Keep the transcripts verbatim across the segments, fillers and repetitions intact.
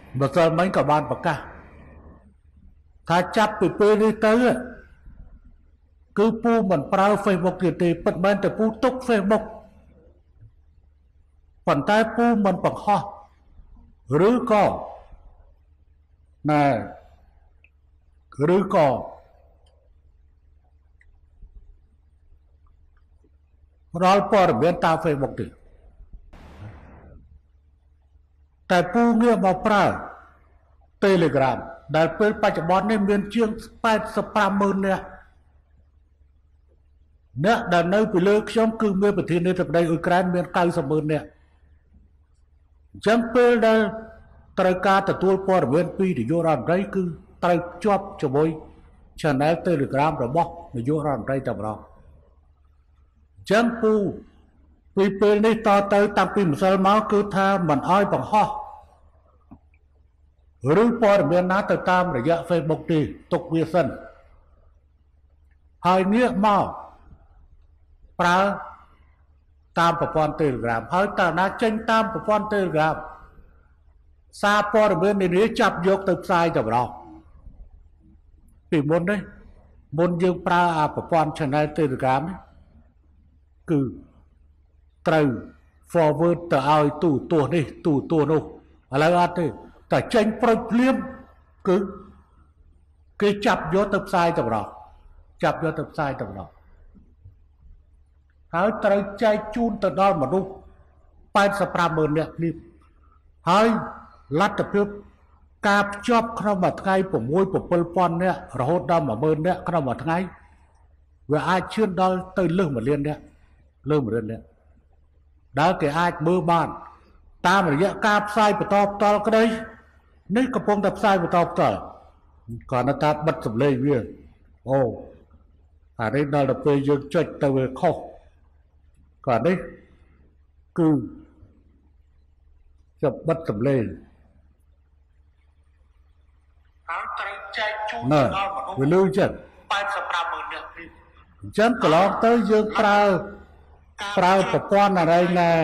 mà giờ mấy cả ban bạc ca thà chắp bị pê đi tới cứ pu mình prao Facebook thì thì bật bên từ pu túc Facebook phần tay pu mình bằng ho rứ co nè rứ co rồi bỏ bên ta Facebook thì tại pu nghe vào prao Telegram đạiពេលបច្ចុប្បន្ននេះមានជាងeighty-five thousandនាក់អ្នកដែលនៅពីលើខ្ញុំគឺមានប្រធានាធិបតីអ៊ុយក្រែនមានninety thousandនាក់អញ្ចឹងពេលដែលត្រូវការទទួលព័ត៌មានពីនាយករដ្ឋមន្ត្រីគឺត្រូវជាប់ជាមួយ channel Telegram របស់នាយករដ្ឋមន្ត្រីតែម្ដងអញ្ចឹងពូពីពេលនេះតទៅតាំងពីម្សិលមកគឺថាមិនអោយបង្ហោះឬព័ត៌មានណាទៅតាមរយៈ Facebook ទេទុកវាសិនហើយងាកមកប្រើតាមប្រព័ន្ធ Telegram ហើយតើណាចេញតាមប្រព័ន្ធ Telegram សារព័ត៌មាននានាចាប់យកទៅផ្សាយទៅម្ដងពីមុននេះមុនយើងប្រើអាប្រព័ន្ធ channel Telegram នេះគឺត្រូវ forward ទៅឲ្យទូទស្សន៍នេះទូទស្សន៍នោះឥឡូវអត់ទេតែចេញប្រូចភ្លាមគឺគេចាប់យកទៅផ្សាយទៅម្ដងចាប់យកទៅផ្សាយទៅម្ដងហើយត្រូវចែកជូនទៅដល់មនុស្សeighty-five thousandនាក់នេះហើយលទ្ធភាពការភ្ជាប់ក្នុងមួយថ្ងៃsix seven thousandនាក់រហូតដល់one thousandនាក់ក្នុងមួយថ្ងៃវាអាចឈានដល់ទៅលើសoneលាននាក់លើសoneលាននាក់ដែលគេអាចមើលបានតាមរយៈការផ្សាយបន្តផ្ទាល់ក្តីនេះកំពុងតែផ្សាយបន្តផ្ទាល់គាត់នៅតែបិទសម្លេងវាអូអានេះដល់ទៅពេលយើងចុចទៅវាខុសគាត់នេះគឺចាប់បិទសម្លេងហើយត្រូវចែកជូនដល់មនុស្សវាលឺចឹងeighty-five thousandនាក់នេះអញ្ចឹងកន្លងទៅយើងប្រើប្រើប្រព័ន្ធอะไรណែ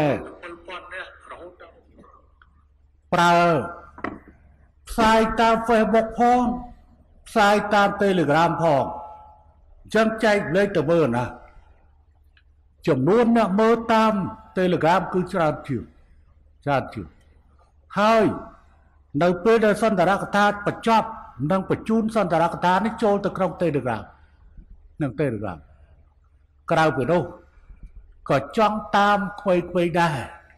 ប្រើផ្សាយតាម Facebook ផងផ្សាយតាម Telegram ផងអញ្ចឹងចែកលេខទៅមើលណាចំនួនអ្នកមើលតាម Telegram គឺច្រើនជាងច្រើនជាងហើយនៅពេលដែលសន្ទរកថាបញ្ចប់និងបញ្ជូនសន្ទរកថានេះចូលទៅក្នុង Telegram និង Telegram ក្រៅពីនោះក៏ចង់តាមខ្វៃខ្វៃដែរ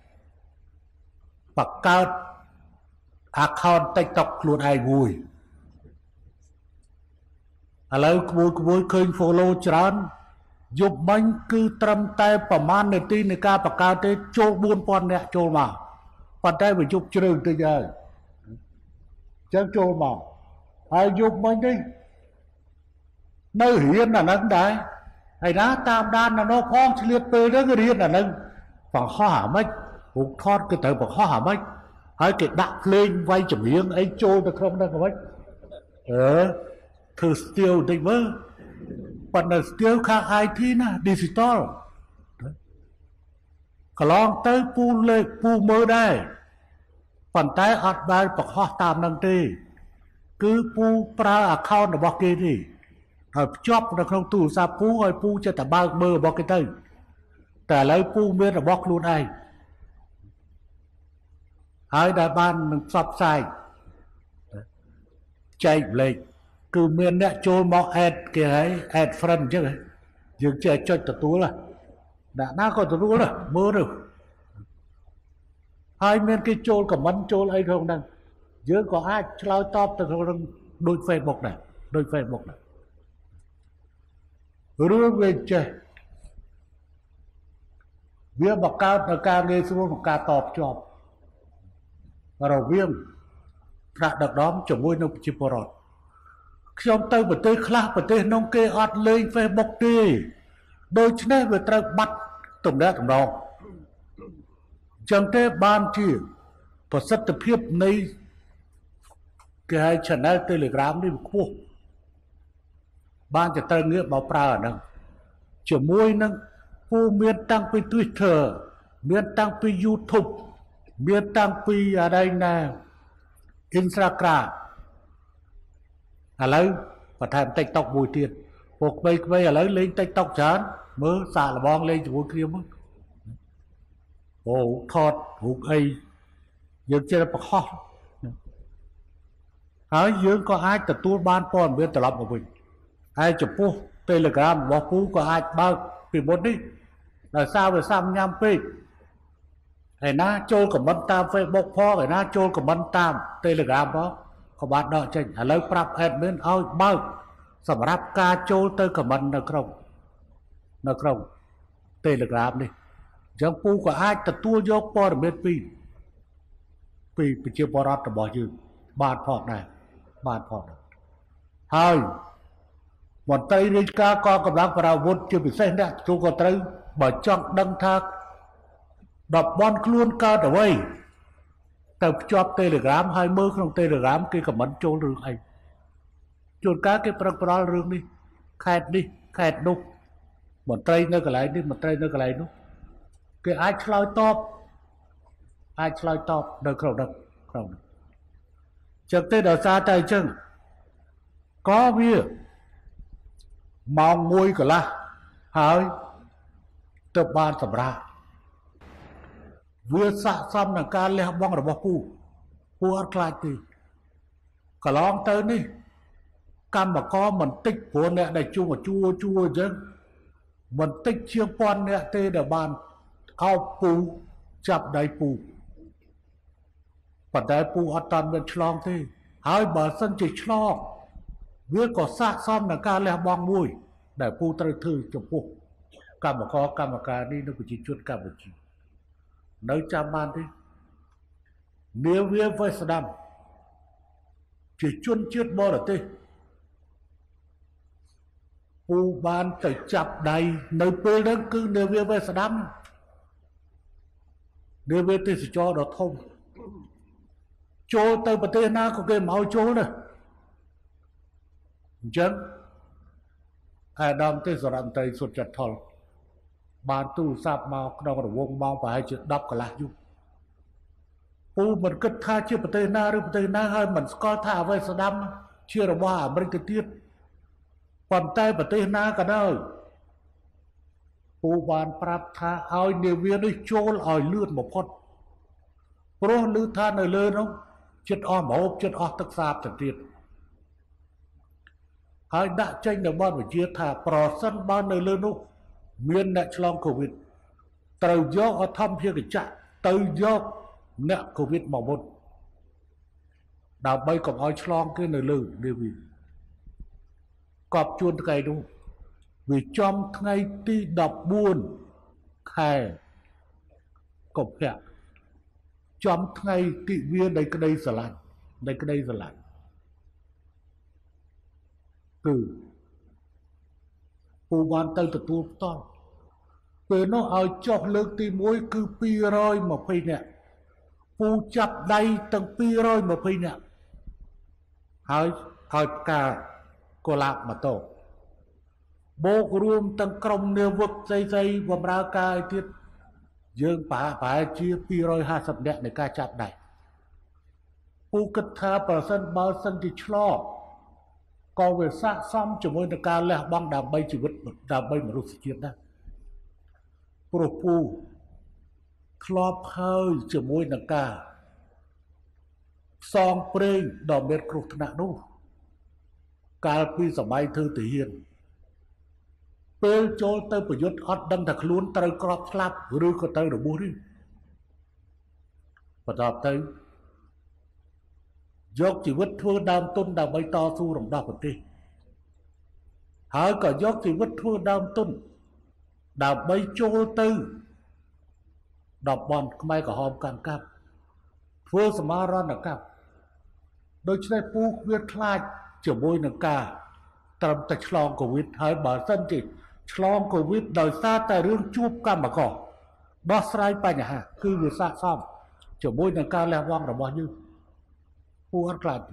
បង្កើត account TikTok ខ្លួនឯងមួយឥឡូវក្មួយក្មួយឃើញ follow ច្រើនយប់មិញគឺត្រឹមតែប្រមាណនាទីនៃការបង្កើតទេចូលfour thousandនាក់ចូលមកប៉ុន្តែវាយប់ជ្រៅតិចហើយចឹងចូលមកហើយយប់មិញនេះនៅរៀនអាហ្នឹងដែរហើយណាតាមដាននៅនោះផងឆ្លៀតពេលហ្នឹងរៀនអាហ្នឹងបង្ហោះអាម៉េចរូបថតគឺត្រូវបង្ហោះអាម៉េចហើយគេដាក់ភ្លេងវាយចម្រៀងអីចូលទៅក្នុងហ្នឹងអាម៉េចអឺធ្វើស្ទៀវតិចមើលប៉ុន្តែស្ទៀវខាង ไอ ที ណា digital កន្លងទៅពូលេខពូមើលដែរប៉ុន្តែអត់បានបង្ហោះតាមហ្នឹងទេគឺពូប្រើ account របស់គេទេហើយភ្ជាប់នៅក្នុងទូរស័ព្ទពូឲ្យពូចិត្តតែបើកមើលរបស់គេទៅតែឥឡូវពូមានរបស់ខ្លួនឯងហើយដែលបាននឹងផ្សព្វផ្សាយចែកលេខគឺមានអ្នកចូលមក add គេហើយ add friend អញ្ចឹងយើងចេះចុចទទួលដាក់ណាក៏ទទួលមើលទៅហើយមានគេចូល comment ចូលអីក្នុងហ្នឹងយើងក៏អាចឆ្លើយតបទៅក្នុងដូច Facebook ដែរដូច Facebook ដែររឿងវាចេះវាបង្កើតនៅការងាយស្រួលក្នុងការតបភ្ជាប់រវាងថ្នាក់ដឹកនាំជាមួយនឹងប្រជាពលរដ្ឋខ្ញុំទៅប្រទេសខ្លះប្រទេសនោះគេអត់លេង Facebook ទេដូច្នេះវាត្រូវបាត់ទំនាក់ទំនងចឹងទេបានជាប្រសិទ្ធភាពនៃគេហៅ channel Telegram នេះវាខ្ពស់បានจะត្រូវងាកមកប្រើអាហ្នឹងជាមួយនឹងពូមានតាំងពី Twitter មានតាំងពី YouTube មានតាំងពីอะไรណា Instagram ឥឡូវបន្ថែម TikTok មួយទៀតពួកក្មេងៗឥឡូវលេង TikTok ច្រើនមើលសាកល្បងលេងជាមួយគ្នាមើលអូថតរូបអីយើងចេះប្រខុសហើយយើងក៏អាចទទួលបានព័ត៌មានត្រឡប់មកវិញហើយចំពោះ Telegram របស់ពូក៏អាចបើកពីមុននេះដោយសារវាសាំញ៉ាំពេកឯណាចូលខមមិនតាម Facebook ផងឯណាចូលខមមិនតាម Telegram ផងក៏បានដកចេញឥឡូវប្រាប់ admin ឲ្យបើកសម្រាប់ការចូលទៅខមមិននៅក្នុងនៅក្នុង Telegram នេះអញ្ចឹងពូក៏អាចទទួលយកព័ត៌មានពីពីប្រជាពលរដ្ឋរបស់យើងបានផងដែរបានផងដែរហើយមន្ត្រីរាជការកងកម្លាំងប្រអាវុធជាពិសេសអ្នកទទួលខុសត្រូវបើចង់ដឹងថាដបន់ខ្លួនកើតអ្វីទៅភ្ជាប់ Telegram ហើយមើលក្នុង Telegram គេខមមិនចូលរឿងអីជួនកាលគេប្រឹកប្រល់រឿងនេះខេត្តនេះខេត្តនោះមន្ត្រីនៅកន្លែងនេះមន្ត្រីនៅកន្លែងនោះគេអាចឆ្លើយតបអាចឆ្លើយតបនៅក្នុងនោះក្នុងនោះចឹងទេដោយសារតែអញ្ចឹងក៏វាម៉ោងមួយកន្លះហើយទៅបានសម្រាប់វាស័ក្តិសមនឹងការលះបង់របស់ពូពូអត់ខ្លាចទេកន្លងទៅនេះកម្មករមិនតិចព្រោះអ្នកដែលជួជួជួអញ្ចឹងមិនតិចជាងពាន់អ្នកទេដែលបានអោបពូចាប់ដៃពូប៉ុន្តែពូអត់តាន់មានឆ្លងទេហើយបើសិនជាឆ្លងវាក៏ស័ក្តិសមនឹងការលះបង់មួយដែលពូត្រូវធ្វើចំពោះកម្មករកម្មការនេះនៅប្រជាជនកម្ពុជានៅចាំបានទេនាវាវេស្ដាំជាជនជាតិបរទេសពូបានទៅចាប់ដៃនៅពេលហ្នឹងគឺនាវាវេស្ដាំនាវាទេសចរដ៏ធំចូលទៅប្រទេសណាក៏គេមិនឲ្យចូលដែរអញ្ចឹងអាដាមទេសរដ្ឋមន្ត្រីសុទ្ធចិត្តថុលបានទូរស័ព្ទមកក្នុងរង្វង់ម៉ោងប្រហែលជាដប់កន្លះយប់ពូមិនគិតថាជាប្រទេសណាឬប្រទេសណាហើយមិនស្គាល់ថាអ្វីស្ដាំជារបស់អាមេរិកទៅទៀតប៉ុន្តែប្រទេសណាក៏ដោយពូបានប្រាប់ថាឲ្យនាវានេះចូលឲ្យលឿនបំផុតព្រោះឮថានៅលើនោះចិត្តអស់ម្ហូបចិត្តអស់ទឹកសាបទៅទៀតហើយដាក់ចេញនៅបទវិជាថាប្រសិនបើនៅលើនោះមានអ្នកឆ្លងកូវីដត្រូវយកអធម្មភាគចក្រទៅយកអ្នកកូវីដមកមុនដើម្បីកុំឲ្យឆ្លងគេនៅលើនាវាកប់ជួនថ្ងៃនោះវាចំថ្ងៃទីដប់បួនខែកុម្ភៈចំថ្ងៃទិវានៃក្តីស្រឡាញ់នៃក្តីស្រឡាញ់គឺពូបានទៅទទួលផ្ទាល់ពេលនោះឲ្យចុះលើកទីមួយគឺពីររយម្ភៃនាក់ពូចាប់ដៃទាំងពីររយម្ភៃនាក់ហើយឲ្យផ្កាកូឡាបម៉ូតូបូករួមទាំងក្រុមនាវិកផ្សេងៗបម្រើការឲ្យទៀតយើងប្រហែលជាពីររយហាសិបនាក់នៃការចាប់ដៃពូគិតថាប្រសិនបើសិនជាឆ្លងក៏វាស័ក្តិសមជាមួយនឹងការលះបង់ដើម្បីជីវិតដើម្បីមនុស្សជាតិដែរព្រោះពូធ្លាប់ហើយជាមួយនឹងការផ្សងព្រេងដ៏មានគ្រោះថ្នាក់នោះកាលពីសម័យធ្វើទាហានពេលចូលទៅប្រយុទ្ធអត់ដឹងថាខ្លួនត្រូវក្របស្លាប់ឬក៏ទៅរបួសនេះបន្ទាប់ទៅយកជីវិតធ្វើដើមទុនដើម្បីតស៊ូរំដោះប្រទេសហើយក៏យកជីវិតធ្វើដើមទុនដើម្បីចូលទៅតំបន់ខ្មែរក្រហមកាន់កាប់ធ្វើសមារណកម្មដូច្នេះពូវាខ្លាចជាមួយនឹងការត្រឹមតែឆ្លងកូវីដហើយបើសិនជាឆ្លងកូវីដដោយសារតែរឿងជួបកម្មករដោះស្រាយបញ្ហាគឺវាស័ក្តិសមជាមួយនឹងការលះបង់របស់យើងពូអត់ខ្លាច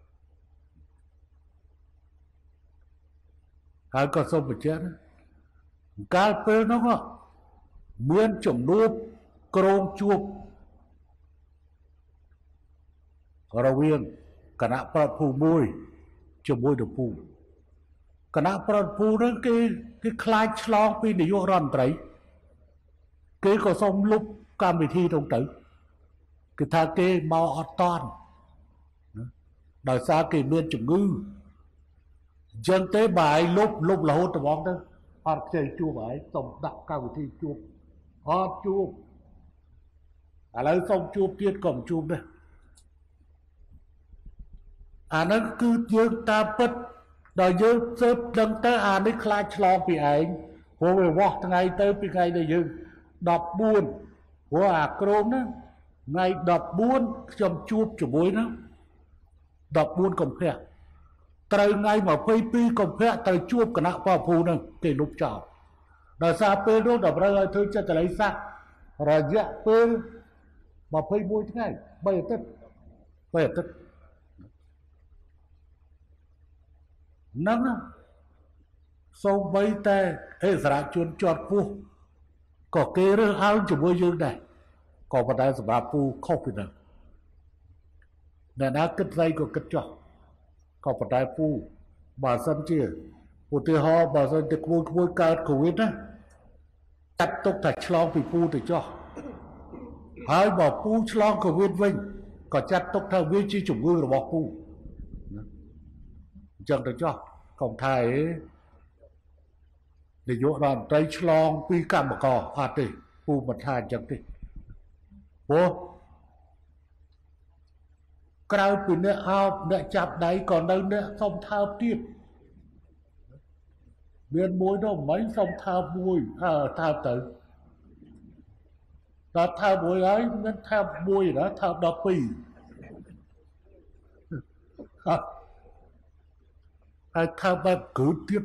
ហើយក៏សូមបញ្ជាក់កាលពេលនោះមានចំនួនក្រុងជួបเราเวียนคณะประพูมวยจะมวยเดือพูคณะประพูนั้นคือคือคลายฉลองปีนายกรัฐมนตรีคือก็ส่งลุกการวิธีตรงตื้อคือถ้าเกมาอดตอนโดยสาเกเมียนจุงงือdân tế bài lúc lúc là hốt bóng đó họ chơi chua bài tổng đạo cao vị thi chua họ chua à lấy xong chua tiết cầm chua đây à nó cứ dương ta bất đời dương sớp đăng tới à nó khai cho bị ảnh của người vọt ngày tới bị ngày này dương đọc buồn của à krôm đó ngày đọc buồn chầm chua chủ bối đó đọc buồn cầm khẽ trời ngày mà phê pi cầm phẹ trời chuột cả nạ vào phù nè cái lúc chào đời xa phê đó đập ra thôi cho ta lấy xa rồi dạ phê mà phê vui thế này bây giờ tất bây giờ tất nắng sau mấy tay hệ giả chuồn chọt phu có kê rơ áo chủ bôi dương này có một đại giả phu không phải được nè nó kết dây của kết chọt có một đại phu bà dân chia một từ họ bà dân được vui vui cao covid á chặt tục thạch long vì phu thì cho hai bỏ phu long covid vinh có chặt tục thằng viên chi chủng ngư là bỏ phu chẳng được cho còn thầy để dụ đoàn tây long pi cam bạc cò phạt đi phu một hai chẳng đi bố cáiពីអ្នកអោបអ្នកចាប់ដៃក៏នៅអ្នកសុំថើបទៀតមានមួយនោះមិនសុំថើបមួយអើថើបទៅដល់ថើបមួយហើយមានថើបមួយណាថើបដល់ពីរហើយថើបបែបគឺទៀត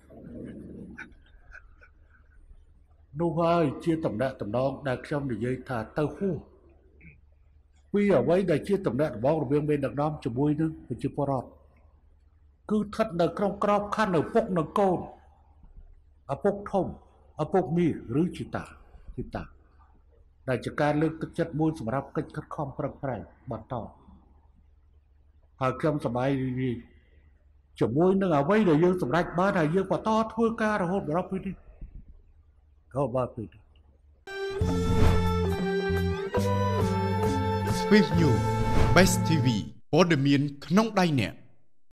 នោះហើយជាតំណែងតំណងដែលខ្ញុំនិយាយថាទៅហួសvì ở đây đại chia tổng đại bảo của viên bên đặc đam cho bôi nữa phải chưa phù hợp cứ thật là trong crop khăn ở phúc là côn ở phúc thông ở phúc mi rứ chỉ tả chỉ tả đại chỉ ca lương thực chất môi sầm rạp cách khát khom prang prang bát to hà trong sầm ai đi cho bôi nữa ở đây để dương sầm rạp ba đại dương bát to thôi ca rồi hốt rạp đi hốt ba đi Space News Best ที วี ព័ត៌មានក្នុងដៃអ្នក